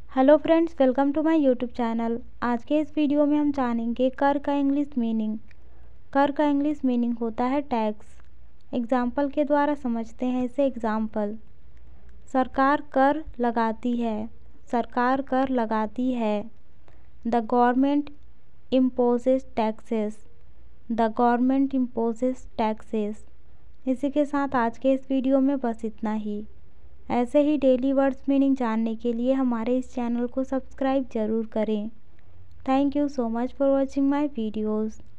Hello friends, welcome to my YouTube channel. आज के इस वीडियो में हम जानेंगे कर का इंग्लिश मीनिंग। कर का इंग्लिश मीनिंग होता है टैक्स। एग्जाम्पल के द्वारा समझते हैं इसे। एग्जाम्पल, सरकार कर लगाती है। सरकार कर लगाती है। The government imposes taxes. The government imposes taxes. इसी के साथ आज के इस वीडियो में बस इतना ही। ऐसे ही डेली वर्ड्स मीनिंग जानने के लिए हमारे इस चैनल को सब्सक्राइब ज़रूर करें। Thank you so much for watching my videos.